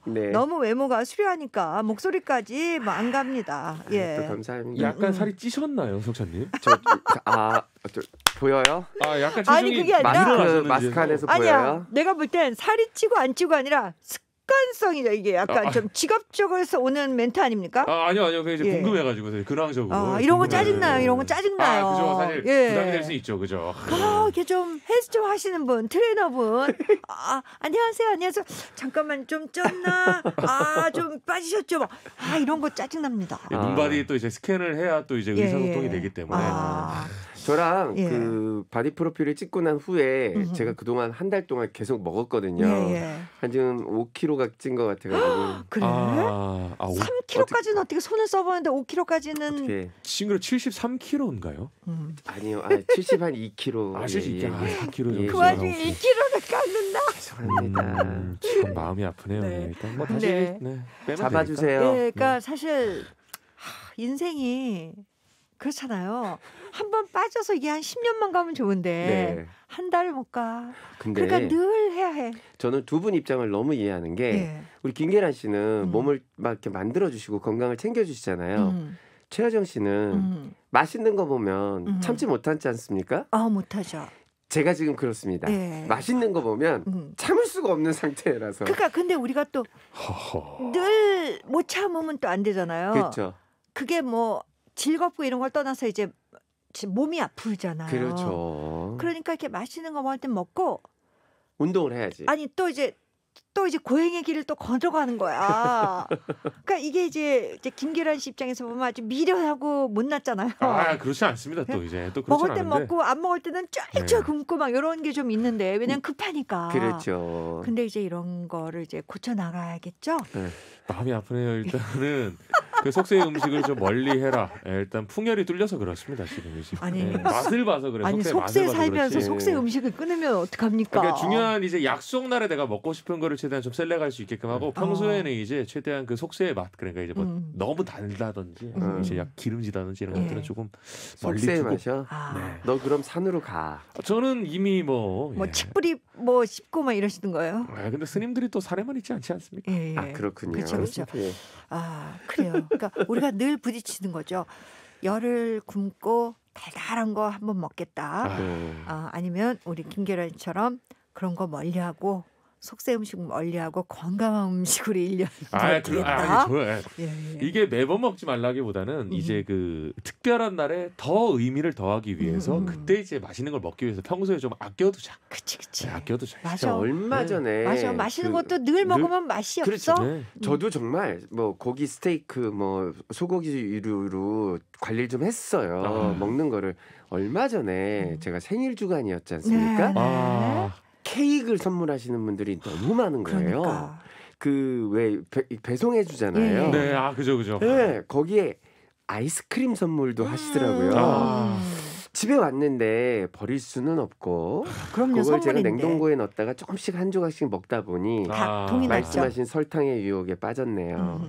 네. 너무 외모가 수려하니까 목소리까지 뭐 안 갑니다. 예. 또 감사합니다. 약간 살이 찌셨나요, 석찬님? 저 보여요? 아, 약간 아니, 체중이 그게 아니라 마스크 안에서 아니야. 보여요? 내가 볼 땐 살이 찌고 안 찌고 아니라 습관성이죠. 이게 약간 좀 직업적으로서 오는 멘트 아닙니까? 아니요. 그 이제 예. 궁금해가지고 근황적으로. 이런 거 궁금해가지고. 짜증나요. 이런 거 짜증나요. 그죠. 사실 예. 부담이 될 수 있죠, 그죠. 이렇게 좀 헬스 좀 하시는 분, 트레이너분. 안녕하세요. 잠깐만 좀 쪘나? 좀 빠지셨죠? 이런 거 짜증납니다. 눈바디 또 이제 스캔을 해야 또 이제 의사소통이 되기 때문에. 저랑 예. 그 바디 프로필을 찍고 난 후에 제가 그동안 한 달 동안 계속 먹었거든요. 예. 한 지금 5kg가 찐 것 같아가지고. 그래? 3kg까지는 어떻게 손을 써보는데 5kg까지는 어떻게? 친구로 73kg인가요? 아니요, 70한 2kg. 4kg. 그 와중에 2kg를 깎는다. 죄송합니다. 참 마음이 아프네요. 네. 일단 뭐 다시 네. 빼면 잡아주세요. 그러니까 사실 인생이 그렇잖아요. 한 번 빠져서 이게 한 10년만 가면 좋은데 네. 한 달 못 가. 근데 그러니까 늘 해야 해. 저는 두 분 입장을 너무 이해하는 게 예. 우리 김계란 씨는 몸을 막 이렇게 만들어주시고 건강을 챙겨주시잖아요. 최하정 씨는 맛있는 거 보면 참지 못하지 않습니까? 못하죠. 제가 지금 그렇습니다. 예. 맛있는 거 보면 참을 수가 없는 상태라서. 그러니까 근데 우리가 또 늘 못 참으면 또 안 되잖아요. 그렇죠. 그게 뭐 즐겁고 이런 걸 떠나서 이제 몸이 아프잖아요. 그렇죠. 그러니까 이렇게 맛있는 거 먹을 땐 먹고 운동을 해야지. 아니 또 이제 고행의 길을 또 걸어가는 거야. 그러니까 이게 이제 김계란 씨 입장에서 보면 아주 미련하고 못났잖아요. 그렇지 않습니다. 또 이제 또 그렇지 먹을 땐 않은데. 먹고 안 먹을 때는 쫄쫄 굶고 막 이런 게 좀 있는데 왜냐면 급하니까. 그렇죠. 근데 이제 이런 거를 이제 고쳐 나가야겠죠. 네. 마음이 아프네요. 일단은 그 속세 음식을 좀 멀리 해라. 일단 풍열이 뚫려서 그렇습니다. 지금 아니, 맛을 봐서 그래. 아니 속세 살면서 속세 음식을 끊으면 어떡합니까? 그러니까 중요한 이제 약속 날에 내가 먹고 싶은 거를 최대한 좀 셀렉할 수 있게끔 하고 평소에는 이제 최대한 그 속세의 맛 그러니까 이제 뭐 너무 달다든지 이제 약 기름지다든지 이런 것들은 조금 멀리 속세의 두고. 맛이요? 너 그럼 산으로 가. 저는 이미 뭐 칡뿌리 씹고 막 이러시는 거예요? 근데 스님들이 또 살에만 있지 않지 않습니까? 예. 그렇군요. 그렇죠. 그래요. 그러니까 우리가 늘 부딪히는 거죠. 열을 굶고 달달한 거 한번 먹겠다. 아니면 우리 김계란처럼 그런 거 멀리하고 속세 음식 멀리하고 건강한 음식으로 1년 먹겠다. 이게 매번 먹지 말라기보다는 이제 그 특별한 날에 더 의미를 더하기 위해서 그때 이제 맛있는 걸 먹기 위해서 평소에 좀 아껴두자. 그치. 아껴두자. 맞아. 얼마 전에 맞아. 맛있는 것도 늘 먹으면 맛이 그렇죠. 없어. 저도 정말 뭐 고기 스테이크 뭐 소고기류로 관리를 좀 했어요. 먹는 거를 얼마 전에 제가 생일 주간이었지 않습니까? 케이크를 선물하시는 분들이 너무 많은 거예요. 그러니까. 그 왜 배송해 주잖아요. 네, 그죠. 네, 거기에 아이스크림 선물도 하시더라고요. 집에 왔는데 버릴 수는 없고 그럼요, 그걸 제가 선물인데. 냉동고에 넣었다가 조금씩 한 조각씩 먹다 보니 동이 났죠. 말씀하신 설탕의 유혹에 빠졌네요.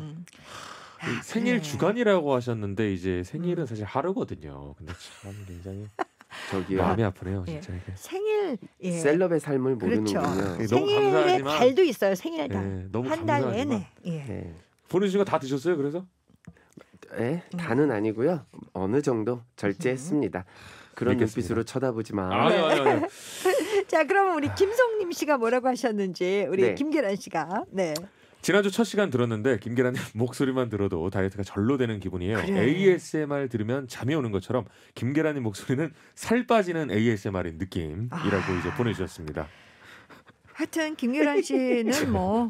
생일 주간이라고 하셨는데 이제 생일은 사실 하루거든요. 근데 참 굉장히 저기요. 마음이 아프네요, 진짜. 생일 셀럽의 삶을 그렇죠. 모르는군요. 생일의 달도 있어요. 생일달. 너무 한 달 감사하지만. 내내. 보내주신 거 다 드셨어요? 그래서? 다는 아니고요. 어느 정도 절제했습니다. 그런 믿겠습니다. 눈빛으로 쳐다보지 마. 아니요. 자, 그러면 우리 김송림 씨가 뭐라고 하셨는지 우리 김계란 씨가. 네. 지난주 첫 시간 들었는데 김계란님 목소리만 들어도 다이어트가 절로 되는 기분이에요. 그래. ASMR 들으면 잠이 오는 것처럼 김계란님 목소리는 살 빠지는 ASMR인 느낌이라고 이제 보내주셨습니다. 하여튼 김계란 씨는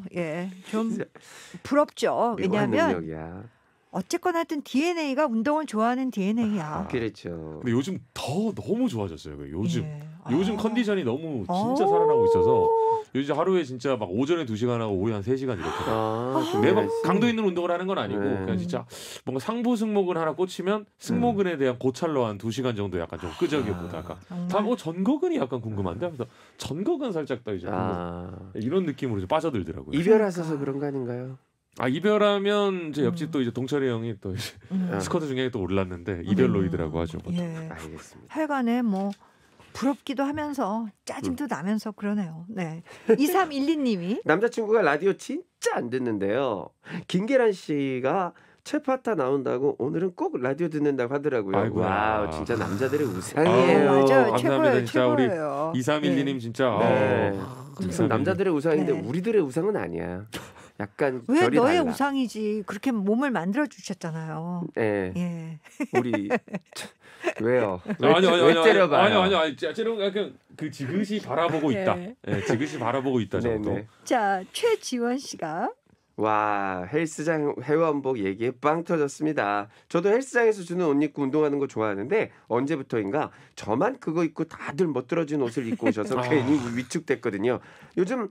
좀 부럽죠. 왜냐하면 어쨌거나 하여튼 DNA가 운동을 좋아하는 DNA야. 그렇죠. 근데 요즘 더 너무 좋아졌어요. 요즘 컨디션이 너무 진짜 살아나고 있어서 요즘 하루에 진짜 막 오전에 2시간 하고 오후에 한 3시간 이렇게 매번 강도 있는 운동을 하는 건 아니고 그냥 진짜 뭔가 상부 승모근 하나 꽂히면 승모근에 대한 고찰로 한 2시간 정도 약간 좀 끄적여 보다가 다 전거근이 약간 궁금한데 그래서 전거근 살짝 더 이제 이런 느낌으로 좀 빠져들더라고요. 이별하셔서 그런 거 아닌가요? 이별하면 이제 옆집 또 이제 동철이 형이 또 이제 스쿼트 중에 또 올랐는데 이별로이드라고 하죠. 예. 알겠습니다. 하여간에 부럽기도 하면서 짜증도 나면서 그러네요. 네. 2312님이 남자친구가 라디오 진짜 안 듣는데요. 김계란 씨가 최파타 나온다고 오늘은 꼭 라디오 듣는다고 하더라고요. 아이고야. 와우, 진짜 남자들의 우상이에요. 맞아요. 감사합니다. 최고예요. 진짜 우리 최고예요. 2312님 진짜. 네. 무슨 남자들의 우상인데 네. 우리들의 우상은 아니야. 약간 왜 결이 너의 달라. 우상이지. 그렇게 몸을 만들어 주셨잖아요. 네. 예. 우리 왜요? 아니 때려봐요? 아니 째려본 약간 그 지그시 바라보고 있다. 네. 네, 지그시 바라보고 있다 정도. 네네. 자, 최지원 씨가 와, 헬스장 회원복 얘기에 빵 터졌습니다. 저도 헬스장에서 주는 옷 입고 운동하는 거 좋아하는데 언제부터인가 저만 그거 입고 다들 멋들어진 옷을 입고 오셔서 괜히 위축됐거든요. 요즘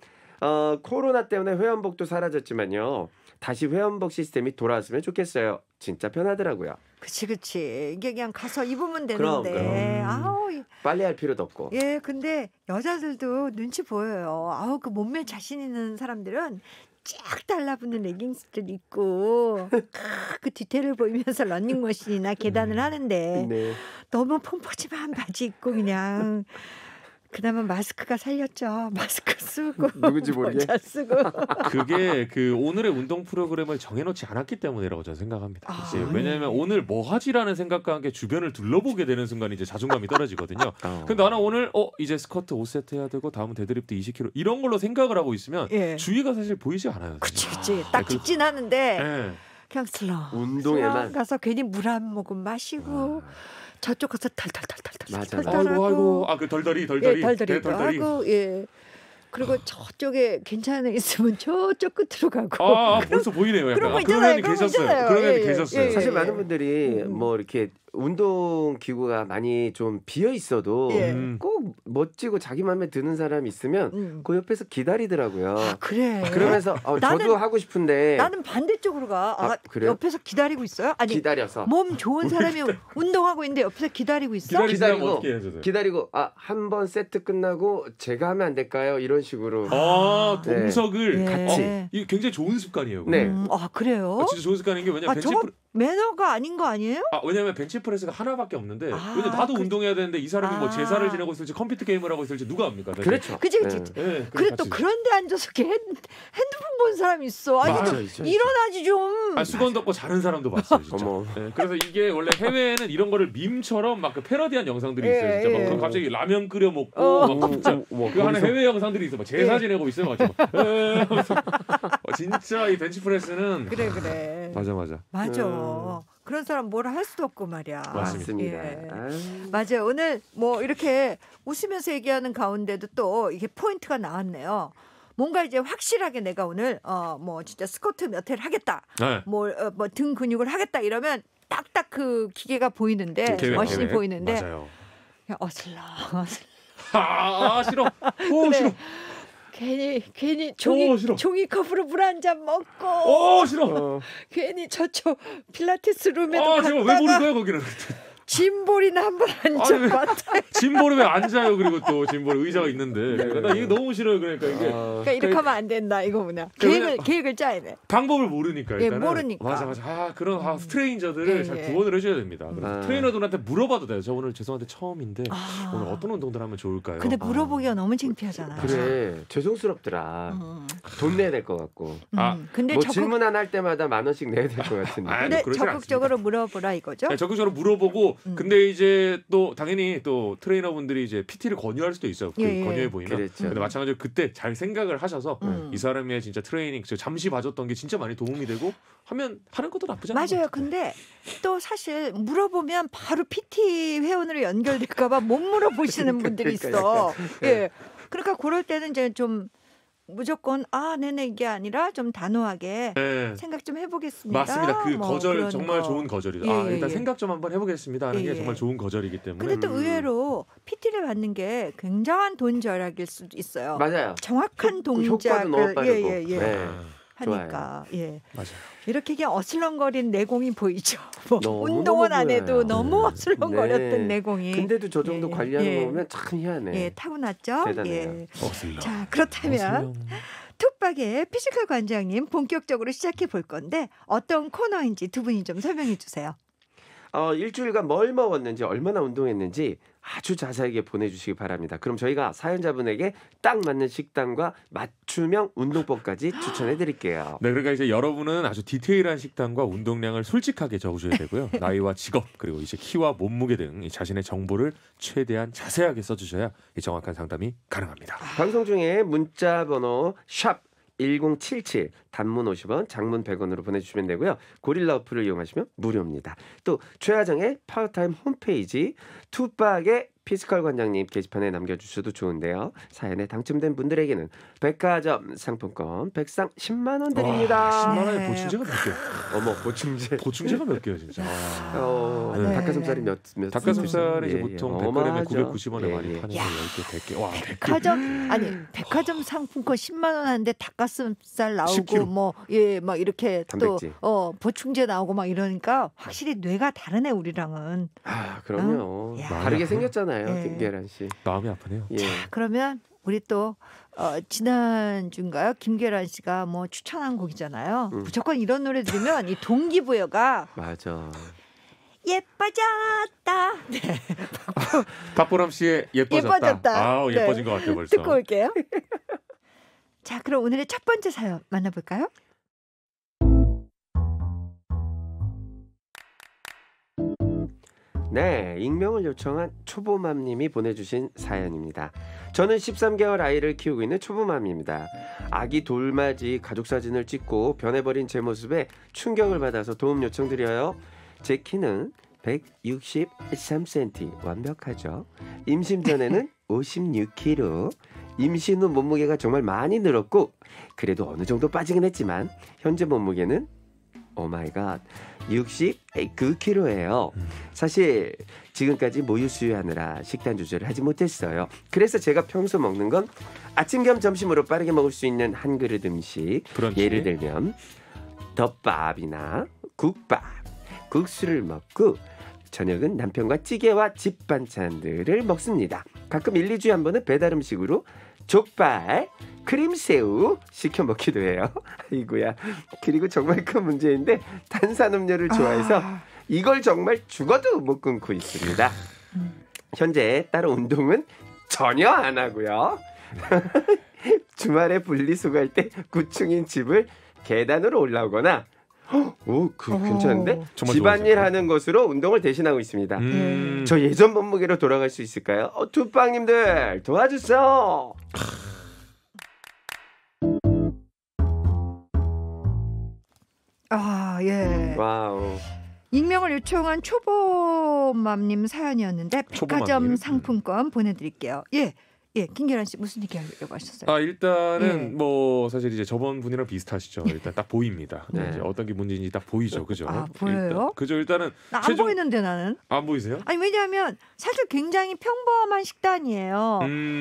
코로나 때문에 회원복도 사라졌지만요. 다시 회원복 시스템이 돌아왔으면 좋겠어요. 진짜 편하더라고요. 그치. 이게 그냥 가서 입으면 그럼. 되는데. 아우. 빨리 할 필요도 없고. 예, 근데 여자들도 눈치 보여요. 아우, 그 몸매 자신 있는 사람들은 쫙 달라붙는 레깅스들 입고 그 디테일을 보이면서 러닝머신이나 계단을 하는데 네. 너무 펑퍼짐한 바지 입고 그냥 그나마 마스크가 살렸죠. 마스크 쓰고 누군지 모르게. 모자 쓰고. 그게 그 오늘의 운동 프로그램을 정해놓지 않았기 때문이라고 저는 생각합니다. 이제 왜냐하면 오늘 뭐 하지라는 생각과 함께 주변을 둘러보게 되는 순간 이제 자존감이 떨어지거든요. 근데 나는 오늘 이제 스쿼트 5세트 해야 되고 다음은 데드리프트 20kg 이런 걸로 생각을 하고 있으면 예. 주위가 사실 보이지 않아요. 그치. 딱 직진하는데 네. 그냥 슬렁 운동에만 가서 괜히 물 한 모금 마시고 저쪽 가서 맞아. 아이고 그 덜덜이 예, 덜덜이도 하고 예. 그리고 저쪽에 괜찮은 애 있으면 저쪽 끝으로 가고. 벌써 보이네요. 약간. 그런 거 있잖아요. 그런 애들 계셨어요. 그런 애들 계셨어요. 사실 많은 분들이 뭐 이렇게 운동 기구가 많이 좀 비어 있어도 꼭 멋지고 자기 마음에 드는 사람이 있으면 그 옆에서 기다리더라고요. 아, 그래. 그러면서 저도 하고 싶은데 나는 반대쪽으로 가. 그래요? 옆에서 기다리고 있어요? 아니 기다려서 몸 좋은 사람이 운동하고 있는데 옆에서 기다리고 있어? 기다리고 한 번 세트 끝나고 제가 하면 안 될까요? 이런 식으로. 동석을 같이. 이게 굉장히 좋은 습관이에요. 네. 그래요? 진짜 좋은 습관인 게 왜냐면 저거 매너가 아닌 거 아니에요? 왜냐면 벤치프레스가 하나밖에 없는데 왜냐면 나도 운동해야 되는데 이 사람이 뭐 제사를 지내고 있을지 컴퓨터 게임을 하고 있을지 누가 압니까? 사실. 그렇죠. 그치. 네, 그래 또 그런데 앉아서 핸드폰 본 사람이 있어. 아니 맞아, 일어나지 좀. 수건 덮고 자는 사람도 봤어요, 진짜. 그래서 이게 원래 해외에는 이런 거를 밈처럼 막 그 패러디한 영상들이 있어요. 진짜 막 갑자기 라면 끓여 먹고 막 진짜 그 하는 해외 영상들이 있어. 막 제사 지내고 있어요, 막 진짜 이 벤치프레스는 그래. 맞아. 그런 사람 뭐라 할 수도 없고 말이야. 맞습니다. 맞아요. 오늘 뭐 이렇게 웃으면서 얘기하는 가운데도 또 이게 포인트가 나왔네요. 뭔가 이제 확실하게 내가 오늘 뭐 진짜 스쿼트 몇 회를 하겠다. 네. 뭐 등 근육을 하겠다 이러면 딱딱 그 기계가 보이는데 머신이 보이는데 맞아요. 그냥 어슬렁. 싫어. 싫어. 괜히 싫어. 종이컵으로 물 한 잔 먹고 싫어. 괜히 저쪽 필라테스 룸에도 갔다가 왜 보는 거야 거기는? 짐볼이나 한번 앉아봤다. 짐볼은 왜 앉아요? 그리고 또 짐볼 의자가 있는데 나 이게 너무 싫어요. 그러니까 이게 그러니까 이렇게 하면 안 된다 이거구나. 계획을 짜야 돼. 방법을 모르니까 일단은. 모르니까. 맞아. 그런 스트레인저들을 잘 구원을 해줘야 됩니다. 트레이너들한테 물어봐도 돼요. 저 오늘 죄송한데 처음인데 오늘 어떤 운동들 하면 좋을까요? 근데 물어보기가 너무 창피하잖아. 그래, 죄송스럽더라. 돈 내야 될 것 같고. 근데 뭐 질문 하나 할 때마다 10,000원씩 내야 될 것 같은데. 근데 적극적으로 물어보라 이거죠? 네, 적극적으로 물어보고 근데 이제 또 당연히 또 트레이너분들이 이제 PT를 권유할 수도 있어요. 권유해 보이면. 그렇죠. 근데 마찬가지로 그때 잘 생각을 하셔서 이 사람의 진짜 트레이닝 잠시 봐줬던 게 진짜 많이 도움이 되고 하면 하는 것도 나쁘지 않아요. 맞아요. 근데 또 사실 물어보면 바로 PT 회원으로 연결될까봐 못 물어보시는 분들이 있어. 예. 그러니까 그럴 때는 이제 좀 무조건 네네 이게 아니라 좀 단호하게 생각 좀 해보겠습니다. 맞습니다. 그 뭐 거절 정말 좋은 거절이다. 일단 생각 좀 한번 해보겠습니다 하는 게 정말 좋은 거절이기 때문에. 근데 또 의외로 PT를 받는 게 굉장한 돈 절약일 수도 있어요. 맞아요. 정확한 동작을 너무 빠르고. 하니까 맞아요. 이렇게 그냥 어슬렁거린 내공이 보이죠. 뭐 운동은 안 해도 너무 어슬렁거렸던 내공이. 근데도 저 정도 관리하는 거 보면 참 희한해. 타고났죠. 대단해요. 자, 그렇다면 툭박의 피지컬 관장님 본격적으로 시작해 볼 건데 어떤 코너인지 두 분이 좀 설명해 주세요. 일주일간 뭘 먹었는지 얼마나 운동했는지 아주 자세하게 보내주시기 바랍니다. 그럼 저희가 사연자분에게 딱 맞는 식단과 맞춤형 운동법까지 추천해드릴게요. 네, 그러니까 이제 여러분은 아주 디테일한 식단과 운동량을 솔직하게 적으셔야 되고요. 나이와 직업 그리고 이제 키와 몸무게 등 자신의 정보를 최대한 자세하게 써주셔야 정확한 상담이 가능합니다. 방송 중에 문자 번호 샵 1077 단문 50원 장문 100원으로 보내주시면 되고요. 고릴라 어플을 이용하시면 무료입니다. 또 최하정의 파워타임 홈페이지 투박의 피지컬 관장님 게시판에 남겨주셔도 좋은데요. 사연에 당첨된 분들에게는 백화점 상품권 백상 10만 원 드립니다. 10만 원에 보충제가 몇 개? 어머 보충제가 몇 개야 진짜. 네. 닭가슴살이 몇 닭가슴살이 이제 보통 100g에 990원에 많이 파는 10개, 100개. 와, 백화점 상품권 10만 원 하는데 닭가슴살 나오고 10kg. 막 이렇게 단백질. 또 보충제 나오고 막 이러니까 확실히 뇌가 다르네 우리랑은. 그럼요. 다르게 생겼잖아요. 김계란 씨. 마음이 아프네요. 자, 그러면 우리 또 지난주인가요? 김계란 씨가 뭐 추천한 곡이잖아요. 무조건 이런 노래 들으면 이 동기부여가 맞아. 예뻐졌다. 네. 박보람 씨의 예뻐졌다. 예뻐진 것 같아요 벌써. 듣고 올게요. 자, 그럼 오늘의 첫 번째 사연 만나볼까요? 네, 익명을 요청한 초보맘님이 보내주신 사연입니다. 저는 13개월 아이를 키우고 있는 초보맘입니다. 아기 돌맞이 가족 사진을 찍고 변해버린 제 모습에 충격을 받아서 도움 요청드려요. 제 키는 163cm 완벽하죠. 임신 전에는 56kg. 임신 후 몸무게가 정말 많이 늘었고 그래도 어느 정도 빠지긴 했지만 현재 몸무게는 오마이갓 69kg예요. 사실 지금까지 모유 수유하느라 식단 조절을 하지 못했어요. 그래서 제가 평소 먹는 건 아침 겸 점심으로 빠르게 먹을 수 있는 한 그릇 음식. 브런치. 예를 들면 덮밥이나 국밥, 국수를 먹고 저녁은 남편과 찌개와 집 반찬들을 먹습니다. 가끔 1, 2주에 한 번은 배달 음식으로 족발, 크림새우 시켜 먹기도 해요. 아이고야. 그리고 정말 큰 문제인데 탄산음료를 좋아해서 이걸 정말 죽어도 못 끊고 있습니다. 현재 따로 운동은 전혀 안 하고요. 주말에 분리수거할 때 9층인 집을 계단으로 올라오거나 괜찮은데? 집안일 하는 것으로 운동을 대신하고 있습니다. 저 예전 몸무게로 돌아갈 수 있을까요? 투빵님들 도와주세요. 예. 와우. 익명을 요청한 초보맘님 사연이었는데 백화점 초보맘님. 상품권 보내드릴게요. 예, 김계란 씨 무슨 얘기 하려고 하셨어요? 일단은 뭐 사실 이제 저번 분이랑 비슷하시죠. 일단 딱 보입니다. 네. 이제 어떤 게 문제인지 딱 보이죠, 그죠? 보여요? 일단은 나 안 보이는데 나는. 안 보이세요? 아니 왜냐하면 사실 굉장히 평범한 식단이에요.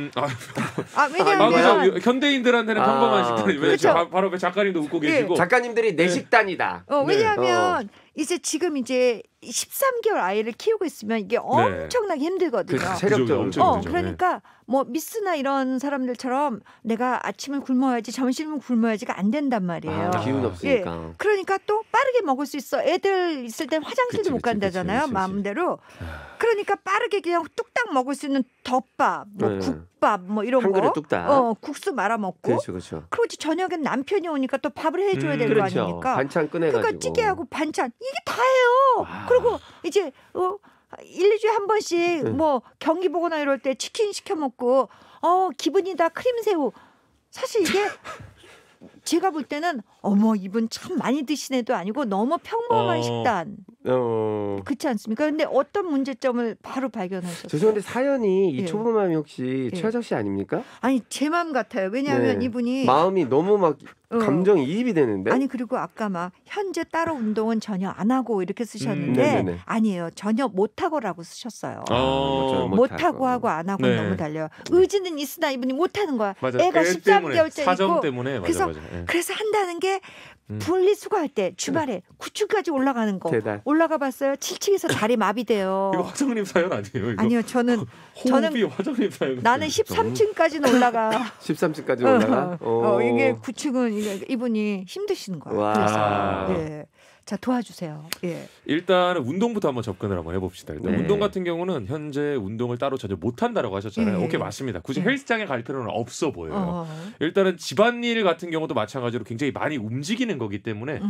그죠. 현대인들한테는 평범한 식단이 왜 그쵸? 바로 그 작가님도 웃고 계시고. 작가님들이 내 식단이다. 왜냐하면 지금 이제 13개월 아이를 키우고 있으면 이게 엄청나게 힘들거든요. 체력적으로 엄청 힘들죠. 그러니까 뭐 미스나 이런 사람들처럼 내가 아침을 굶어야지 점심을 굶어야지가 안 된단 말이에요. 기운 없으니까. 그러니까 또 빠르게 먹을 수 있어. 애들 있을 땐 화장실도 못 간다잖아요. 마음대로. 그러니까 빠르게 그냥 뚝딱 먹을 수 있는 덮밥, 뭐 국밥, 뭐 이런 한 거. 그릇 뚝딱. 국수 말아 먹고. 그렇죠. 그리고 저녁엔 남편이 오니까 또 밥을 해줘야 될 거 아닙니까? 반찬 꺼내가지고. 그러니까 찌개하고 반찬 이게 다예요. 그리고 이제 1, 2주에 한 번씩 뭐 경기 보거나 이럴 때 치킨 시켜 먹고 기분이다 크림새우. 사실 이게 제가 볼 때는 이분 참 많이 드신 애도 아니고 너무 평범한 식단. 그렇지 않습니까? 근데 어떤 문제점을 바로 발견하셨어요? 죄송한데 사연이 이 초보맘이 혹시 최하정 씨 아닙니까? 아니 제 마음 같아요. 왜냐하면 이분이 마음이 너무 막 감정이입이 되는데. 아니 그리고 아까 막 현재 따로 운동은 전혀 안 하고 이렇게 쓰셨는데 아니에요. 전혀 못하고라고 쓰셨어요. 못하고 하고 안 하고 너무 달려요. 의지는 있으나 이분이 못하는 거야. 맞아. 애가 13개월째 사정 있고 때문에 그래서 한다는 게 분리수거할 때 주말에 9층까지 올라가는 거 올라가 봤어요. 7층에서 다리 마비돼요. 이거 화정님 사연 아니에요? 이거? 아니요. 저는 화정님 사연. 나는 13층까지는 올라가. 13층까지 올라가? 이게 9층은 이분이 힘드시는 거예요. 그래서 자, 도와주세요. 예. 일단은 운동부터 한번 접근을 한번 해봅시다. 일단 운동 같은 경우는 현재 운동을 따로 전혀 못한다라고 하셨잖아요. 오케이, 맞습니다. 굳이 헬스장에 갈 필요는 없어 보여요. 일단은 집안일 같은 경우도 마찬가지로 굉장히 많이 움직이는 거기 때문에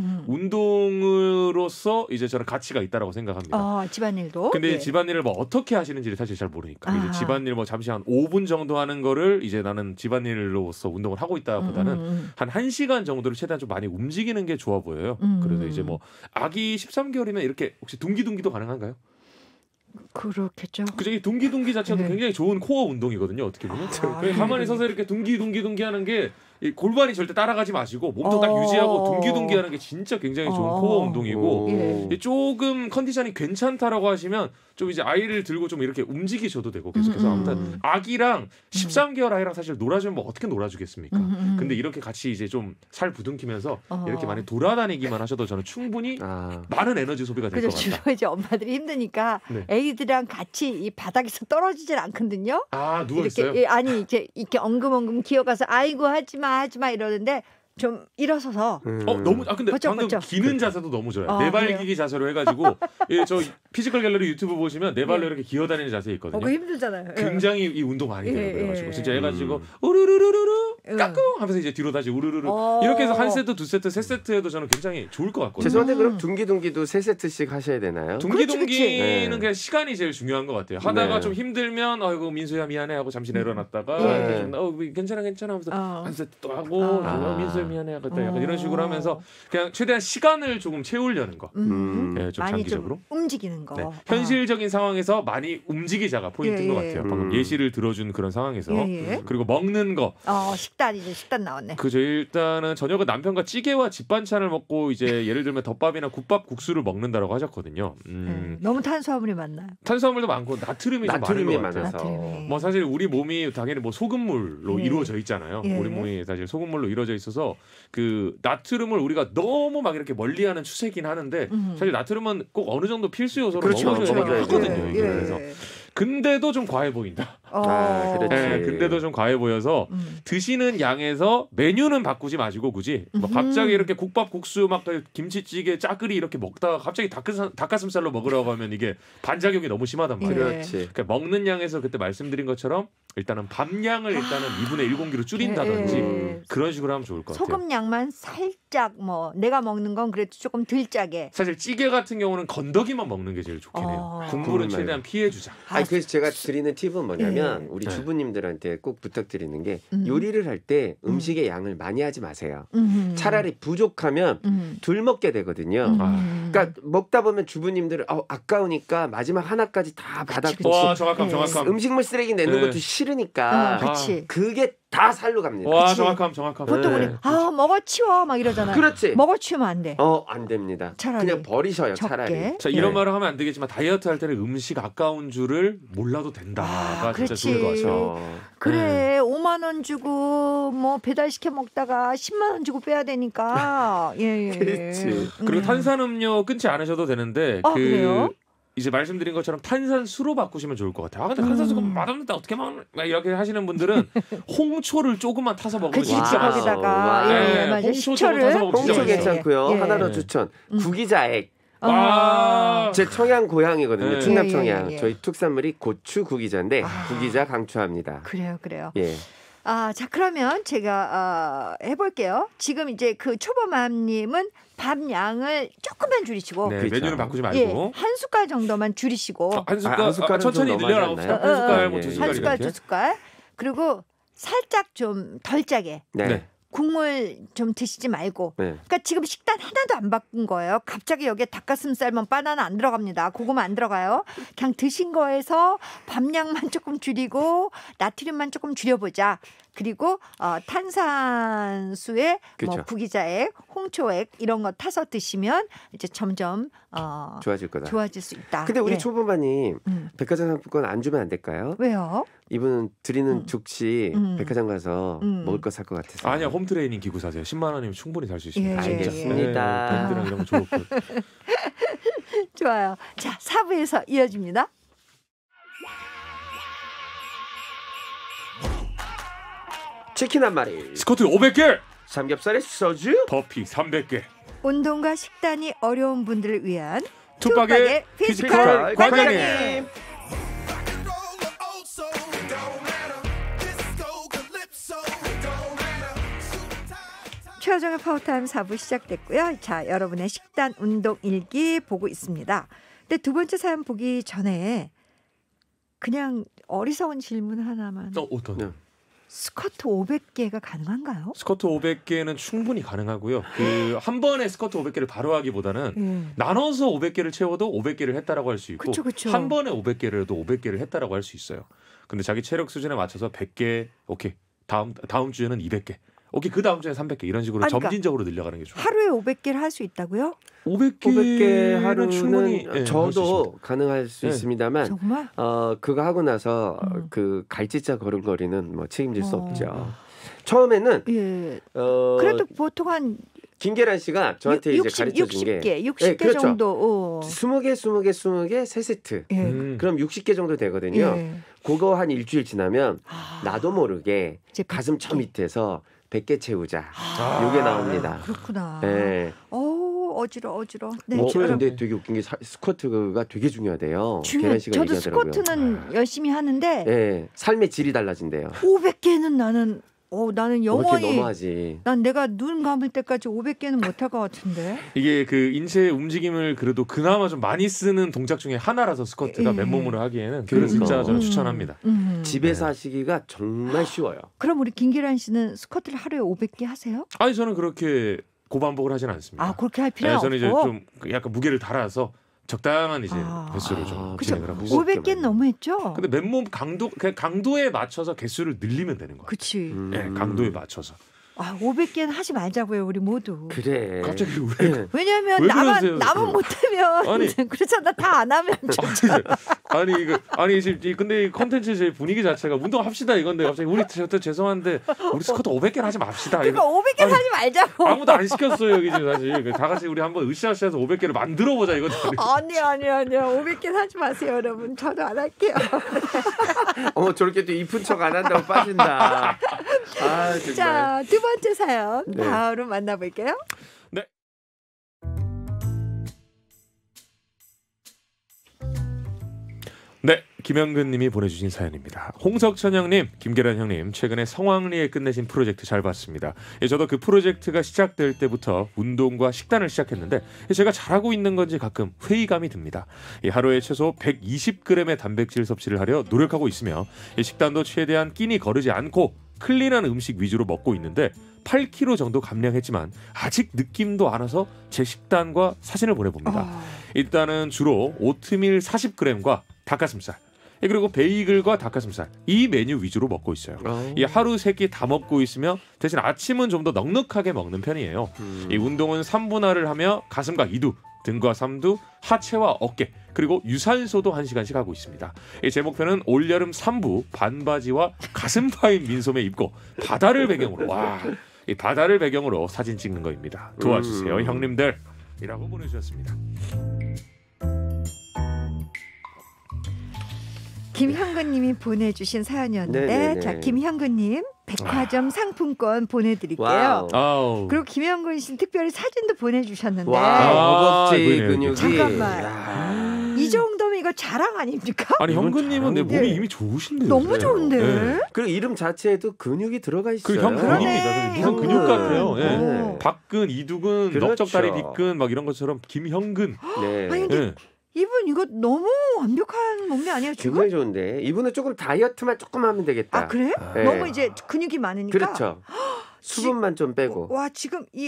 운동으로서 이제 저는 가치가 있다라고 생각합니다. 집안일도. 근데 집안일을 뭐 어떻게 하시는지를 사실 잘 모르니까 이제 집안일 뭐 잠시 한 5분 정도 하는 거를 이제 나는 집안일로서 운동을 하고 있다보다는 한 1시간 정도를 최대한 좀 많이 움직이는 게 좋아 보여요. 그래서 이제 뭐 아기 13개월이면 이렇게 혹시 둥기둥기도 가능한가요? 그렇겠죠. 그죠? 이 둥기둥기 자체도 굉장히 좋은 코어 운동이거든요. 어떻게 보면. 가만히 서서 이렇게 둥기둥기 하는 게 이 골반이 절대 따라가지 마시고 몸도 딱 유지하고 둥기둥기 하는 게 진짜 굉장히 좋은 코어 운동이고 조금 컨디션이 괜찮다라고 하시면 좀 이제 아이를 들고 좀 이렇게 움직이셔도 되고 계속해서 아무튼 아기랑 13개월 아이랑 사실 놀아주면 뭐 어떻게 놀아주겠습니까? 근데 이렇게 같이 이제 좀 살 부둥키면서 이렇게 많이 돌아다니기만 하셔도 저는 충분히 많은 에너지 소비가 될 것 같다. 주로 이제 엄마들이 힘드니까 애기들이랑 같이 이 바닥에서 떨어지질 않거든요. 누워 있어요? 이렇게, 아니 이렇게 엉금엉금 기어가서 아이고 하지마 이러는데 좀 일어서서 너무 근데 방금 기는 자세도 너무 좋아요. 네발기기 자세로 해가지고 저 피지컬 갤러리 유튜브 보시면 네 발로 이렇게 기어다니는 자세 있거든요. 그거 힘들잖아요. 굉장히 이 운동 많이 돼요. 그래가지고 진짜 해가지고 우르르르르르 까꿍 하면서 이제 뒤로 다시 우르르르 이렇게 해서 한 세트, 두 세트, 세 세트 해도 저는 굉장히 좋을 것 같거든요. 죄송한데 그럼 둥기둥기도 3세트씩 하셔야 되나요? 둥기둥기는 그냥 시간이 제일 중요한 것 같아요. 하다가 좀 힘들면 아이고 민수야 미안해 하고 잠시 내려놨다가 괜찮아 하면서 한 세트 또 하고 민수야 미안해 하고 약간 이런 식으로 하면서 그냥 최대한 시간을 조금 채우려는 거. 좀 많이 장기적으로 좀 움직이는 거. 현실적인 상황에서 많이 움직이자가 포인트인 것 같아요. 방금 예시를 들어준 그런 상황에서 그리고 먹는 거. 식단 나왔네. 그죠. 일단은 저녁은 남편과 찌개와 집반찬을 먹고 이제 예를 들면 덮밥이나 국밥, 국수를 먹는다라고 하셨거든요. 너무 탄수화물이 많나요? 탄수화물도 많고 나트륨이 좀 많은 것 같아요. 뭐 사실 우리 몸이 당연히 뭐 소금물로 이루어져 있잖아요. 우리 몸이 사실 소금물로 이루어져 있어서 그 나트륨을 우리가 너무 막 이렇게 멀리하는 추세긴 하는데 사실 나트륨은 꼭 어느 정도 필수 요소로 먹어줘야 하거든요. 그래서 근데도 좀 과해 보인다. 근데도 좀 과해 보여서 드시는 양에서 메뉴는 바꾸지 마시고 굳이 뭐 갑자기 이렇게 국밥, 국수, 막 김치찌개, 짜글이 이렇게 먹다가 갑자기 닭가슴살로 먹으라고 하면 이게 반작용이 너무 심하단 말이에요. 그러니까 먹는 양에서 그때 말씀드린 것처럼 일단은 밥량을 일단은 2분의 1공기로 줄인다든지 그런 식으로 하면 좋을 것 같아요. 소금 양만 살짝 뭐 내가 먹는 건 그래도 조금 덜 짜게. 사실 찌개 같은 경우는 건더기만 먹는 게 제일 좋긴 해요. 국물은 최대한 피해주자. 그래서 제가 드리는 팁은 뭐냐면 우리 주부님들한테 꼭 부탁드리는 게 요리를 할 때 음식의 양을 많이 하지 마세요. 차라리 부족하면 덜 먹게 되거든요. 그러니까 먹다 보면 주부님들은 아까우니까 마지막 하나까지 다 받아먹고 와, 정확함. 음식물 쓰레기 내는 것도 싫으니까 그게 다 살로 갑니다. 와, 정확함. 보통 우리 먹어치워 막 이러잖아요. 그렇지. 먹어치우면 안 돼. 안 됩니다. 그냥 버리셔요. 차라리. 자, 이런 말을 하면 안 되겠지만 다이어트 할 때는 음식 아까운 줄을 몰라도 된다가 진짜 좋을 것 같아요. 그래 5만 원 주고 뭐 배달시켜 먹다가 10만 원 주고 빼야 되니까. 그렇지. 그리고 탄산음료 끊지 않으셔도 되는데 그래요? 이제 말씀드린 것처럼 탄산수로 바꾸시면 좋을 것 같아요. 근데 탄산수가 맛없는데 어떻게 먹는 이렇게 하시는 분들은 홍초를 조금만 타서 먹으면 진짜 맛있어요. 홍초 조금 타서 먹으면 진짜 홍초 괜찮고요. 하나 더 추천. 구기자액. 제 청양 고향이거든요. 충남 청양. 저희 특산물이 고추 구기자인데 구기자 강추합니다. 그래요. 예. 자 그러면 제가 해볼게요. 지금 이제 그 초보맘님은 밥 양을 조금만 줄이시고 메뉴는 바꾸지 말고 한 숟갈 정도만 줄이시고 한 숟갈 천천히 늘려라. 한 숟갈 뭐 두 숟갈 한 숟갈 두 숟갈 그리고 살짝 좀 덜 짜게. 국물 좀 드시지 말고. 그러니까 지금 식단 하나도 안 바꾼 거예요. 갑자기 여기에 닭가슴살만 바나나 안 들어갑니다. 고구마 안 들어가요. 그냥 드신 거에서 밥량만 조금 줄이고 나트륨만 조금 줄여보자. 그리고 탄산수에 뭐 구기자액, 홍초액 이런 거 타서 드시면 이제 점점 좋아질 거다. 좋아질 수 있다. 근데 우리 초보마님 백화점 상품권 안 주면 안 될까요? 왜요? 이분은 드리는 즉시 백화점 가서 먹을 거 살 것 같아서. 아니야, 홈트레이닝 기구 사세요. 10만 원이면 충분히 살 수 있습니다. 알겠습니다. 밴드랑 이런 거 좋고. 좋아요. 자, 4부에서 이어집니다. 치킨 한 마리, 스쿼트 500개, 삼겹살에 소주, 버피 300개. 운동과 식단이 어려운 분들을 위한 투박의 피지컬 관장님. 최하정의 파워타임 4부 시작됐고요. 자, 여러분의 식단 운동 일기 보고 있습니다. 근데 두 번째 사연 보기 전에 그냥 어리석은 질문 하나만. 어떤? 스쿼트 500개가 가능한가요? 스쿼트 500개는 충분히 가능하고요. 그 한 번에 스쿼트 500개를 바로 하기보다는 나눠서 500개를 채워도 500개를 했다라고 할 수 있고 그쵸. 한 번에 500개를 해도 500개를 했다라고 할 수 있어요. 근데 자기 체력 수준에 맞춰서 100개, 오케이. 다음 주에는 200개. 오케이, 그 다음 주에 300개 이런 식으로 그러니까 점진적으로 늘려가는 게 좋아요. 하루에 500개를 할 수 있다고요? 500개 하루는 충분히 저도 가능할 수 있습니다만 정말? 그거 하고 나서 그 갈지자 걸음걸이는 뭐 책임질 수 없죠. 처음에는 그래도 보통 한 김계란 씨가 저한테 60, 이제 가르쳐 준 게 60개 그렇죠. 정도. 20개 3세트. 그럼 60개 정도 되거든요. 그거 한 일주일 지나면 나도 모르게 가슴 저 밑에서 100개 채우자. 이게 나옵니다. 그렇구나. 네. 어지러. 네, 근데 되게 웃긴 게 스쿼트가 되게 중요하대요. 계란 씨가 저도 얘기하더라고요. 스쿼트는 열심히 하는데 네, 삶의 질이 달라진대요. 500개는 나는 영원히 너무하지. 난 내가 눈 감을 때까지 500개는 못할 것 같은데. 이게 그 인체 움직임을 그래도 그나마 좀 많이 쓰는 동작 중에 하나라서 스쿼트가 맨몸으로 하기에는 그래서 진짜 저는 추천합니다. 집에서 하시기가 정말 쉬워요. 그럼 우리 김기란 씨는 스쿼트를 하루에 500개 하세요? 아니 저는 그렇게 고반복을 하진 않습니다. 그렇게 할 필요는 없고. 저는 이제 좀 약간 무게를 달아서 적당한 이제 횟수를 좀 진행을 하고 있어요. 500개는 너무했죠. 근데 맨몸 강도에 맞춰서 개수를 늘리면 되는 거예요. 그렇지. 네, 강도에 맞춰서. 500개는 하지 말자고요, 우리 모두. 그래. 갑자기 왜? 왜냐면 나만 못하면 그렇잖아. 다 안 하면 아니 지금 근데 이 컨텐츠 제 분위기 자체가 운동합시다 이건데 갑자기 우리 저도 죄송한데 우리 스쿼트 500개를 하지 맙시다. 그러니까 500개 하지 말자고. 아무도 안 시켰어요 여기 지금 사실. 다 같이 우리 한번 으쌰으쌰해서 500개를 만들어 보자 이거죠. 아니야. 500개 하지 마세요, 여러분. 저도 안 할게요. 저렇게 또 이쁜 척 안 한다고 빠진다. 정말. 자, 두 번째 사연 바로 만나볼게요. 네. 네, 김현근 님이 보내주신 사연입니다. 홍석천 형님, 김계란 형님, 최근에 성황리에 끝내신 프로젝트 잘 봤습니다. 저도 그 프로젝트가 시작될 때부터 운동과 식단을 시작했는데 제가 잘하고 있는 건지 가끔 회의감이 듭니다. 하루에 최소 120g의 단백질 섭취를 하려 노력하고 있으며 식단도 최대한 끼니 거르지 않고 클린한 음식 위주로 먹고 있는데 8kg 정도 감량했지만 아직 느낌도 안 와서 제 식단과 사진을 보내봅니다. 일단은 주로 오트밀 40g과 닭가슴살 그리고 베이글과 닭가슴살 이 메뉴 위주로 먹고 있어요. 하루 3끼 다 먹고 있으며 대신 아침은 좀 더 넉넉하게 먹는 편이에요. 이 운동은 3분할을 하며 가슴과 이두, 등과 삼두, 하체와 어깨 그리고 유산소도 1시간씩 하고 있습니다. 제 목표는 올여름 3부 반바지와 가슴 파인 민소매 입고 바다를 배경으로 사진 찍는 거입니다. 도와주세요 형님들 이라고 보내주셨습니다. 김현근님이 보내주신 사연이었는데 네네네. 자, 김현근님 백화점 상품권 보내드릴게요. 그리고 김현근 씨는 특별히 사진도 보내주셨는데 허벅지 근육이 잠깐만 이 정도면 이거 자랑 아닙니까? 아니 현근님은 내 몸이 이미 좋으신데요. 너무 좋은데. 그리고 이름 자체에도 근육이 들어가 있어요. 그 현근입니다. 무슨 근육 같아요. 박근, 이두근, 넓적다리 뒷근 막 이런 것처럼 김현근. 아니 근데 이분 이거 너무 완벽한 몸매 아니에요 지금? 굉장히 좋은데 이분은 조금 다이어트만 조금 하면 되겠다. 그래? 너무 이제 근육이 많으니까. 그렇죠. 수분만 좀 빼고. 와 지금 이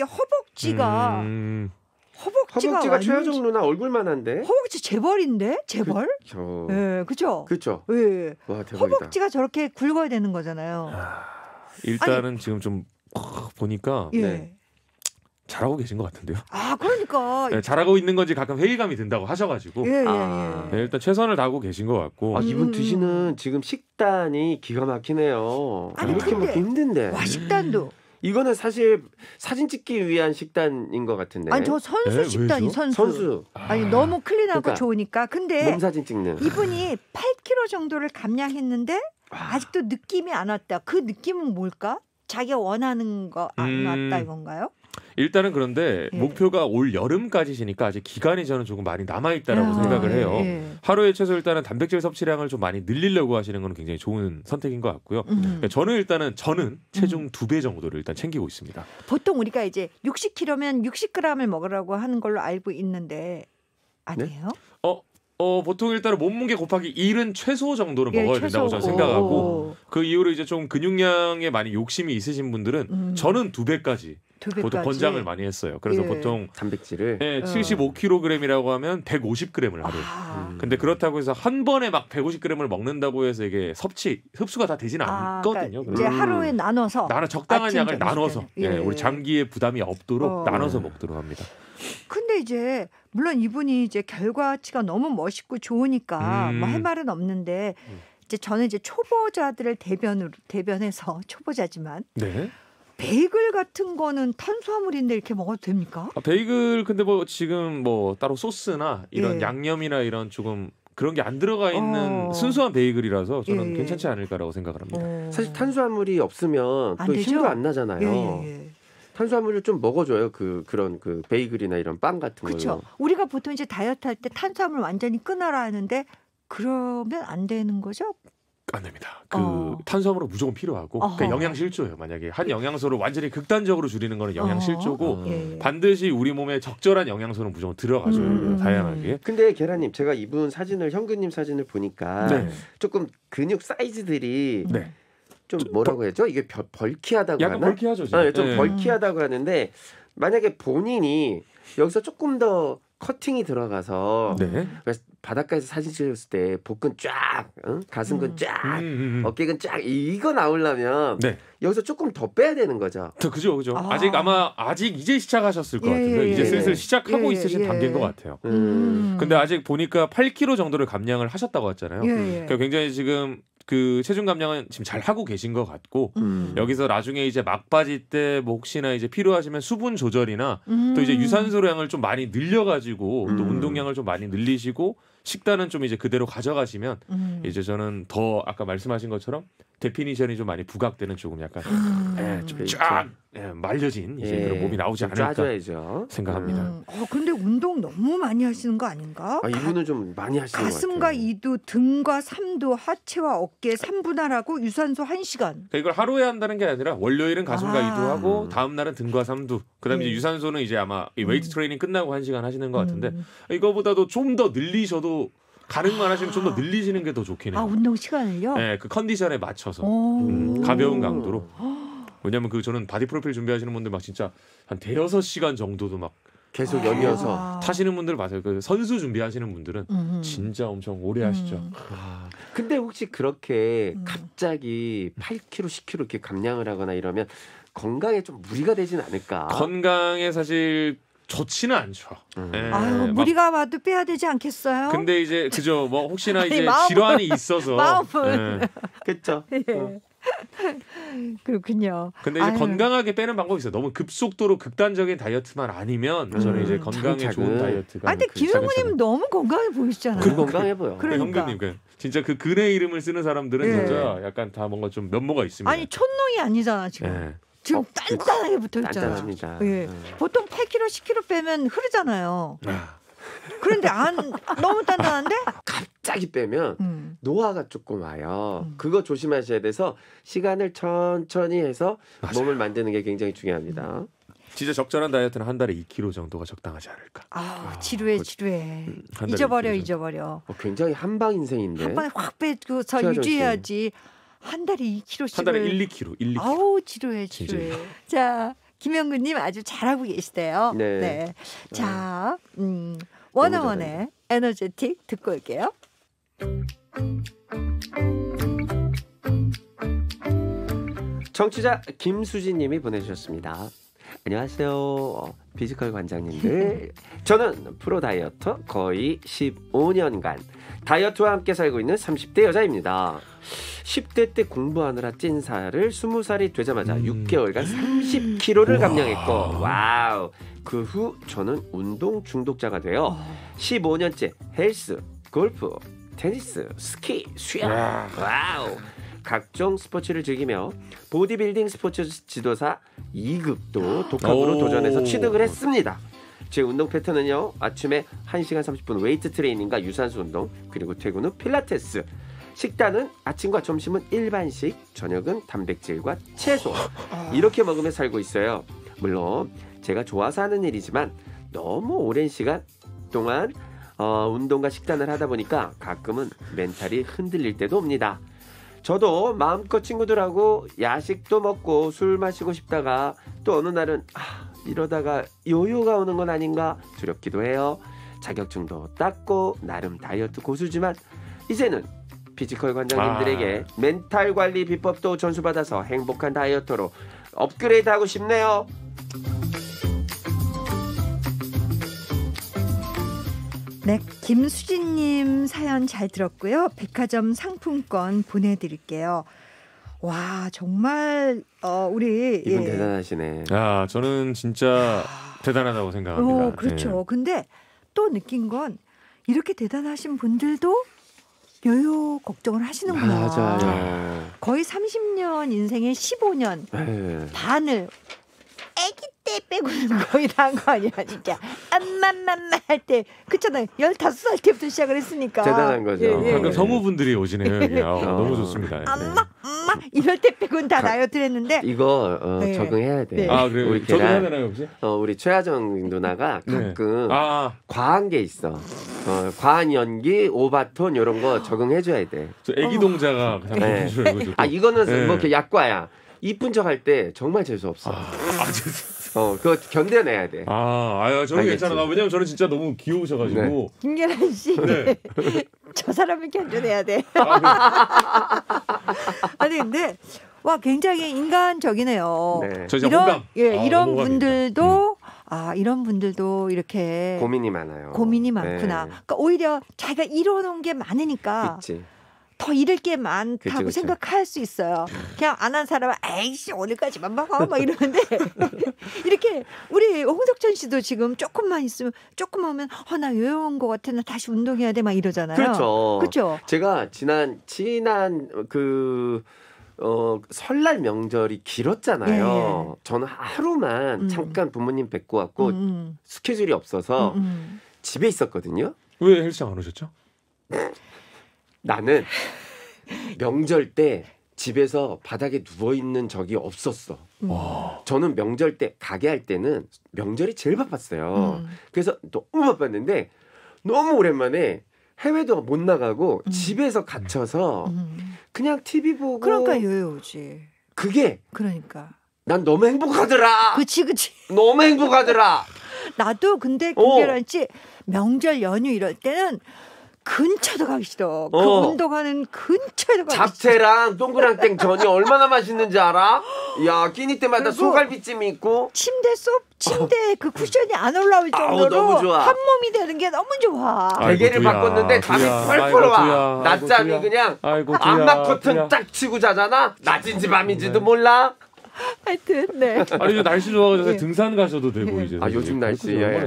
허벅지가 최하정 누나 얼굴만한데. 허벅지 재벌인데 재벌? 그죠. 그렇죠. 예. 와 대박이다. 허벅지가 저렇게 굵어야 되는 거잖아요. 일단은 지금 좀 보니까. 잘하고 계신 것 같은데요. 그러니까 잘하고 있는 건지 가끔 회의감이 든다고 하셔가지고 일단 최선을 다하고 계신 것 같고. 이분 드시는 지금 식단이 기가 막히네요. 이렇게 먹기 힘든데. 식단도. 이거는 사실 사진 찍기 위한 식단인 것 같은데. 저 선수 식단이 선수. 너무 클린하고 좋으니까. 근데 몸 사진 찍는. 이분이 8kg 정도를 감량했는데 아직도 느낌이 안 왔다. 그 느낌은 뭘까? 자기가 원하는 거 안 왔다 이건가요? 일단은 그런데 목표가 올 여름까지시니까 아직 기간이 저는 조금 많이 남아있다라고 생각을 해요. 하루에 최소 일단은 단백질 섭취량을 좀 많이 늘리려고 하시는 건 굉장히 좋은 선택인 것 같고요. 저는 체중 2배 정도를 일단 챙기고 있습니다. 보통 우리가 이제 60kg면 60g을 먹으라고 하는 걸로 알고 있는데 아니에요? 네? 보통 일단은 몸무게 곱하기 1은 최소 정도는 먹어야 된다고 저는 생각하고 그 이후로 이제 좀 근육량에 많이 욕심이 있으신 분들은 저는 2배까지 보통 권장을 많이 했어요. 그래서 보통 단백질을 75kg이라고 하면 150g을 하루에. 근데 그렇다고 해서 한 번에 막 150g을 먹는다고 해서 이게 흡수가 다 되지는 않거든요. 그러니까 이제 하루에 나눠서 적당한 양을 나눠서 우리 장기에 부담이 없도록 나눠서 먹도록 합니다. 근데 이제 물론 이분이 이제 결과치가 너무 멋있고 좋으니까 뭐 할 말은 없는데 이제 저는 이제 초보자들을 대변해서 초보자지만 베이글 같은 거는 탄수화물인데 이렇게 먹어도 됩니까? 베이글 근데 뭐 지금 뭐 따로 소스나 이런 양념이나 이런 조금 그런 게 안 들어가 있는 순수한 베이글이라서 저는 괜찮지 않을까라고 생각을 합니다. 사실 탄수화물이 없으면 또 힘도 안 나잖아요. 탄수화물을 좀 먹어줘요. 그런 베이글이나 이런 빵 같은 거. 그렇죠. 우리가 보통 이제 다이어트 할 때 탄수화물 완전히 끊어라 하는데 그러면 안 되는 거죠? 안 됩니다. 탄수화물은 무조건 필요하고 그러니까 영양실조예요. 만약에 한 영양소를 완전히 극단적으로 줄이는 거는 영양실조고 반드시 우리 몸에 적절한 영양소는 무조건 들어가줘요. 다양하게. 근데 계란님 제가 이분 사진을 현근님 사진을 보니까 조금 근육 사이즈들이 좀 뭐라고 해야죠? 이게 벌키하다고 약간 하나? 벌키하죠. 좀 벌키하다고 하는데 만약에 본인이 여기서 조금 더 커팅이 들어가서 바닷가에서 사진 찍었을 때 복근 쫙, 가슴근 쫙, 어깨근 쫙 이거 나오려면 여기서 조금 더 빼야 되는 거죠. 그죠. 아직 이제 시작하셨을 것 같은데 이제 슬슬 시작하고 있으신 단계인 것 같아요. 근데 아직 보니까 8kg 정도를 감량을 하셨다고 했잖아요. 그러니까 굉장히 지금 그 체중 감량은 지금 잘 하고 계신 것 같고 여기서 나중에 이제 막바지 때 뭐 혹시나 이제 필요하시면 수분 조절이나 또 이제 유산소량을 좀 많이 늘려가지고 또 운동량을 좀 많이 늘리시고 식단은 좀 이제 그대로 가져가시면 이제 저는 더 아까 말씀하신 것처럼 데피니션이 좀 많이 부각되는 조금 약간 좀 쫙 말려진 이제 그런 몸이 나오지 않을까 짜줘야죠. 생각합니다. 근데 운동 너무 많이 하시는 거 아닌가? 이분은 좀 많이 하시는 것 같아요. 가슴과 이두, 등과 삼두, 하체와 어깨 3분할하고 유산소 1시간. 그러니까 이걸 하루에 한다는 게 아니라 월요일은 가슴과 이두하고 다음 날은 등과 삼두. 그다음에 이제 유산소는 이제 아마 이 웨이트 트레이닝 끝나고 1시간 하시는 것 같은데 이거보다도 좀 더 늘리셔도 가능만 하시면 좀 더 늘리시는 게 더 좋긴 해요. 운동 시간을요? 네, 그 컨디션에 맞춰서 가벼운 강도로. 왜냐면 저는 바디 프로필 준비하시는 분들 막 진짜 한 5-6시간 정도도 막 계속 연이어서 타시는 분들 봐요. 그 선수 준비하시는 분들은 진짜 엄청 오래 하시죠. 근데 혹시 그렇게 갑자기 8kg, 10kg 이렇게 감량을 하거나 이러면 건강에 좀 무리가 되진 않을까? 건강에 사실 좋지는 않죠. 무리가 와도 빼야 되지 않겠어요? 근데 이제 그죠. 뭐 혹시나 이제 질환이 있어서 마음은 그렇죠. 그렇군요. 근데 이제 건강하게 빼는 방법이 있어요. 너무 급속도로 극단적인 다이어트만 아니면 저는 이제 건강에 좋은 다이어트가. 근데 김영구님 너무 건강해 보이시잖아요. 건강해 보여. 현근님 진짜 그 근의 이름을 쓰는 사람들은 진짜 약간 다 뭔가 좀 면모가 있습니다. 아니 촌농이 아니잖아 지금. 지금 단단하게 붙어 있잖아. 단단합니다. 보통 8kg, 10kg 빼면 흐르잖아요. 그런데 너무 단단한데? 갑자기 빼면 노화가 조금 와요. 그거 조심하셔야 돼서 시간을 천천히 해서 몸을 만드는 게 굉장히 중요합니다. 진짜 적절한 다이어트는 한 달에 2kg 정도가 적당하지 않을까. 지루해. 잊어버려. 굉장히 한방 인생인데. 한 방에 확 빼고서 유지해야지. 한 달에 2kg씩. 한 달에 1-2kg. 아우 지루해. 자, 김영근님 아주 잘하고 계시대요. 네. 자, 원어원의 에너제틱 듣고 올게요. 청취자 김수진님이 보내주셨습니다. 안녕하세요. 피지컬 관장님들. 저는 프로 다이어터 거의 15년간 다이어트와 함께 살고 있는 30대 여자입니다. 10대 때 공부하느라 찐 살을 20살이 되자마자 6개월간 30kg를 감량했고 와우. 그 후 저는 운동 중독자가 되어 15년째 헬스, 골프, 테니스, 스키, 수영 와우. 각종 스포츠를 즐기며 보디빌딩 스포츠 지도사 2급도 독학으로 도전해서 취득을 했습니다. 제 운동 패턴은요. 아침에 1시간 30분 웨이트 트레이닝과 유산소 운동, 그리고 퇴근 후 필라테스. 식단은 아침과 점심은 일반식, 저녁은 단백질과 채소. 이렇게 먹으며 살고 있어요. 물론 제가 좋아서 하는 일이지만 너무 오랜 시간 동안 운동과 식단을 하다 보니까 가끔은 멘탈이 흔들릴 때도 옵니다. 저도 마음껏 친구들하고 야식도 먹고 술 마시고 싶다가 또 어느 날은 이러다가 요요가 오는 건 아닌가 두렵기도 해요. 자격증도 땄고 나름 다이어트 고수지만 이제는 피지컬 관장님들에게 멘탈 관리 비법도 전수받아서 행복한 다이어터로 업그레이드하고 싶네요. 네, 김수진님 사연 잘 들었고요. 백화점 상품권 보내드릴게요. 와, 정말 우리 이분 대단하시네. 저는 진짜 대단하다고 생각합니다. 그렇죠. 네. 근데 또 느낀 건 이렇게 대단하신 분들도 요요 걱정을 하시는구나. 맞아요. 거의 30년 인생의 15년 반을 아기 때 빼고는 거의 다 한 거 아니야 진짜. 엄마맘마 할 때 그렇잖아요. 15살 때부터 시작을 했으니까. 대단한 거죠. 방금 성우분들이 오시네요. 여기. 너무 좋습니다. 엄마 이럴 때 빼고는 다 다이어트를 했는데 이거 적응해야 돼. 그래요? 우리 저도 해야 되나요 혹시? 우리 최하정 누나가 가끔 과한 게 있어. 과한 연기, 오바톤 이런 거 적응해줘야 돼. 저 애기 동자가 이거는 뭐 약과야. 이쁜 척 할 때 정말 재수 없어. 그거 견뎌내야 돼. 저는 괜찮아. 왜냐면 저는 진짜 너무 귀여우셔가지고. 네. 김계란 씨, 저 사람을 견뎌내야 돼. 아니 근데 굉장히 인간적이네요. 네. 저 진짜 호감. 이런 분들도 이런 분들도 이렇게 고민이 많아요. 고민이 많구나. 그러니까 오히려 자기가 이뤄놓은 게 많으니까. 그치. 더 잃을 게 많다고 생각할 수 있어요. 그냥 안 한 사람은 에이씨 오늘까지만 먹어 막 이러는데 이렇게 우리 홍석천 씨도 지금 조금만 있으면 조금 하면 나 요요한 것 같아 나 다시 운동해야 돼 막 이러잖아요. 그렇죠. 제가 지난 설날 명절이 길었잖아요. 저는 하루만 잠깐 부모님 뵙고 왔고 스케줄이 없어서 집에 있었거든요. 왜 헬스장 안 오셨죠? 나는 명절 때 집에서 바닥에 누워있는 적이 없었어. 저는 명절 때 가게 할 때는 명절이 제일 바빴어요. 그래서 너무 바빴는데 너무 오랜만에 해외도 못 나가고 집에서 갇혀서 그냥 TV 보고. 그러니까 요요지. 그게 그러니까 난 너무 행복하더라. 그치 너무 행복하더라. 나도 근데 김계란 씨 명절 연휴 이럴 때는 근처도 가기 싫어. 그 운동하는 근처에도 가기 싫어. 잡채랑 동그랑땡 전이 얼마나 맛있는지 알아? 야, 끼니 때마다 소갈비찜이 있고 침대 그 쿠션이 안 올라올 정도로 너무 좋아. 한 몸이 되는 게 너무 좋아. 베개를 바꿨는데 잠이 펄펄 와. 낮잠이 그냥 암막 커튼 딱 치고 자잖아. 낮인지 밤인지도 몰라. 하여튼 이제 날씨 좋아져서 등산 가셔도 되고 이제. 요즘 날씨에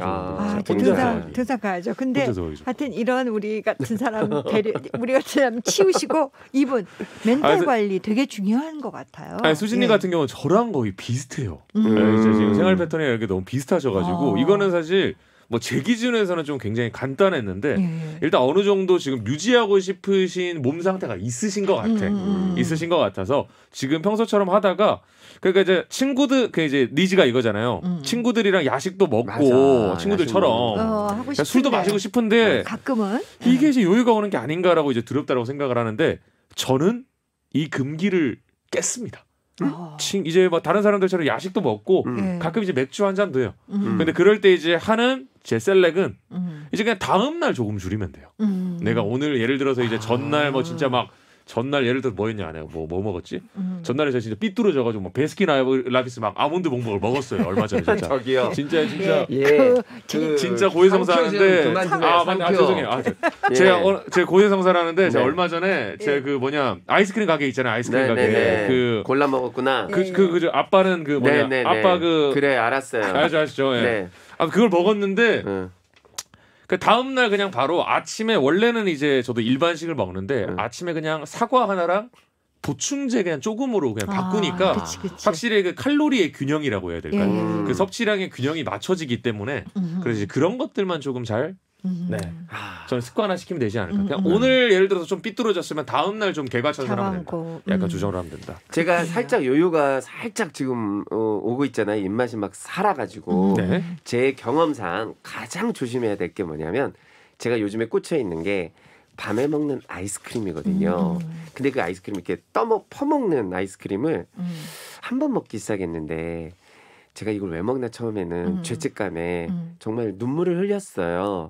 등산 가야죠. 근데 하여튼 이런 우리 같은 사람 우리 같은 사람 치우시고 이분 멘탈 관리 되게 중요한 것 같아요. 수진님 같은 경우는 저랑 거의 비슷해요. 이제 지금 생활 패턴이 이렇게 너무 비슷하셔가지고 이거는 사실. 제 기준에서는 좀 굉장히 간단했는데 일단 어느 정도 지금 유지하고 싶으신 몸 상태가 있으신 것 같아. 있으신 것 같아서 지금 평소처럼 하다가 그러니까 이제 친구들 이제 니즈가 이거잖아요. 친구들이랑 야식도 먹고 친구들처럼 술도 마시고 싶은데 가끔은 이게 이제 여유가 오는 게 아닌가라고 이제 두렵다라고 생각을 하는데 저는 이 금기를 깼습니다. 이제 다른 사람들처럼 야식도 먹고 가끔 이제 맥주 한 잔도 해요. 근데 그럴 때 이제 하는 제 셀렉은 이제 그냥 다음 날 조금 줄이면 돼요. 내가 오늘 예를 들어서 이제 전날 진짜 막 전날 예를 들어 뭐였냐 내가 뭐 먹었지? 전날에 제가 진짜 삐뚤어져가지고 베스킨라빈스 막 아몬드 봉봉을 먹었어요. 얼마 전에 진짜. 저기요. 진짜 진짜 고해성사하는데 죄송해요. 제가 고해성사하는데 제가 얼마 전에 제가 아이스크림 가게 있잖아요. 아이스크림 가게 골라 먹었구나. 그죠. 아빠는 아빠 그래 알았어요. 아시죠? 그걸 먹었는데. 그 다음 날 그냥 바로 아침에 원래는 이제 저도 일반식을 먹는데 아침에 그냥 사과 하나랑 보충제 그냥 조금으로 그냥 바꾸니까 그치. 확실히 그 칼로리의 균형이라고 해야 될까요? 그 섭취량의 균형이 맞춰지기 때문에 그래서 이제 그런 것들만 조금 잘 네. 저는 습관화 시키면 되지 않을까. 그냥 오늘 예를 들어서 좀 삐뚤어졌으면 다음 날 좀 개과천선을 하면 된다. 약간 조정을 하면 된다. 제가 살짝 요요가 살짝 지금 오고 있잖아요. 입맛이 막 살아가지고 네. 제 경험상 가장 조심해야 될 게 뭐냐면 제가 요즘에 꽂혀 있는 게 밤에 먹는 아이스크림이거든요. 근데 그 아이스크림 이렇게 퍼먹는 아이스크림을 한 번 먹기 시작했는데 제가 이걸 왜 먹나 처음에는 죄책감에 정말 눈물을 흘렸어요.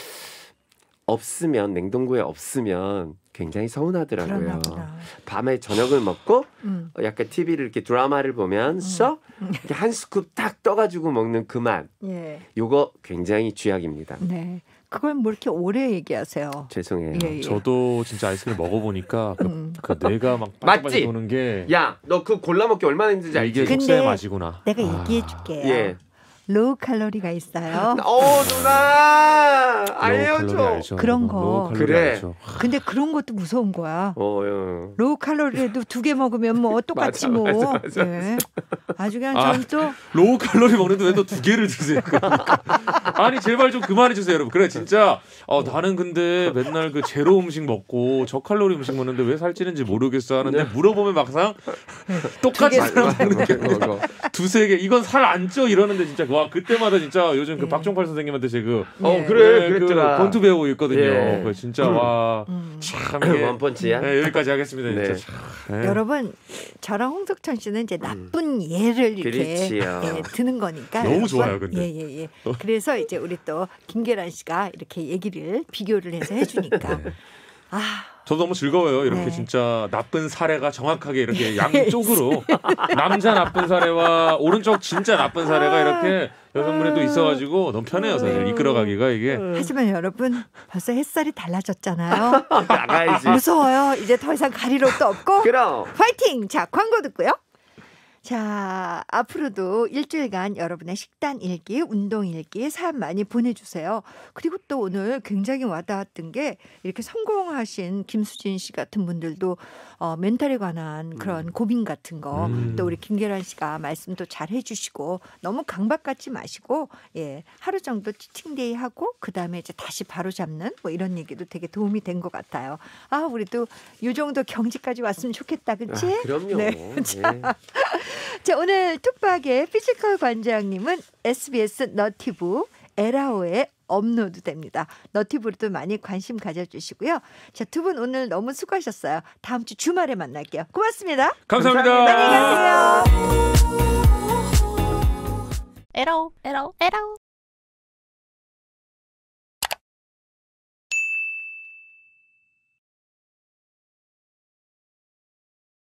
없으면 냉동고에 없으면 굉장히 서운하더라고요. 밤에 저녁을 먹고 약간 TV를 이렇게 드라마를 보면서 이렇게 한 스쿱 딱 떠가지고 먹는 그 맛. 요거 굉장히 쥐약입니다. 네. 그걸 뭐 이렇게 오래 얘기하세요? 죄송해요. 예. 저도 진짜 아이스크림 먹어보니까 그 뇌가 막 맞지? 도는 게 야, 너 그 골라 먹기 얼마나 힘든지 알지? 이게 속세의 맛이구나. 내가 얘기해 줄게요. 예. 로우 칼로리가 있어요. 누나 알려줘. 그런 거. 그래. 알죠. 근데 그런 것도 무서운 거야. 예. 로우 칼로리에도 2개 먹으면 뭐 똑같이 맞아. 예. 아주 그냥 전 또 로우 칼로리 먹는데 왜 또 2개를 드세요? 아니 제발 좀 그만해 주세요, 여러분. 그래 진짜 나는 근데 맨날 그 제로 음식 먹고 저칼로리 음식 먹는데 왜 살찌는지 모르겠어 하는데 물어보면 막상 똑같이 먹는 게 2-3개 이건 살 안 쪄 이러는데 진짜 와 그때마다 진짜 요즘 그 박종팔 선생님한테 제 그랬더라. 그 권투 배우고 있거든요. 예. 그 진짜 와 참 이게 원펀치야. 네, 여기까지 하겠습니다. 네. 진짜. 네. 여러분 저랑 홍석천 씨는 이제 나쁜 예를 이렇게 드는 거니까 너무 여러분. 좋아요, 근데. 예. 그래서 이제 우리 또 김계란 씨가 이렇게 얘기를 비교를 해서 해주니까 네. 저도 너무 즐거워요. 이렇게 진짜 나쁜 사례가 정확하게 이렇게 양쪽으로 남자 나쁜 사례와 오른쪽 진짜 나쁜 사례가 이렇게 여성분이 또 있어가지고 너무 편해요. 사실 이끌어가기가 이게. 하지만 여러분 벌써 햇살이 달라졌잖아요. 나가야지. 무서워요. 이제 더 이상 가릴 옷도 없고. 그럼. 파이팅! 자, 광고 듣고요. 자, 앞으로도 일주일간 여러분의 식단 일기, 운동 일기 사연 많이 보내주세요. 그리고 또 오늘 굉장히 와닿았던 게 이렇게 성공하신 김수진 씨 같은 분들도 멘탈에 관한 그런 고민 같은 거 또 우리 김계란 씨가 말씀도 잘 해주시고 너무 강박 갖지 마시고 하루 정도 치팅데이 하고 그 다음에 이제 다시 바로 잡는 뭐 이런 얘기도 되게 도움이 된 것 같아요. 우리도 이 정도 경지까지 왔으면 좋겠다, 그렇지? 그럼요. 네. 자, 오늘 톡박의 피지컬 관장님은 SBS 너티브 에라오에 업로드됩니다. 너티브로도 많이 관심 가져주시고요. 자, 두 분 오늘 너무 수고하셨어요. 다음 주 주말에 만날게요. 고맙습니다. 감사합니다. 안녕히 가세요. 에라오.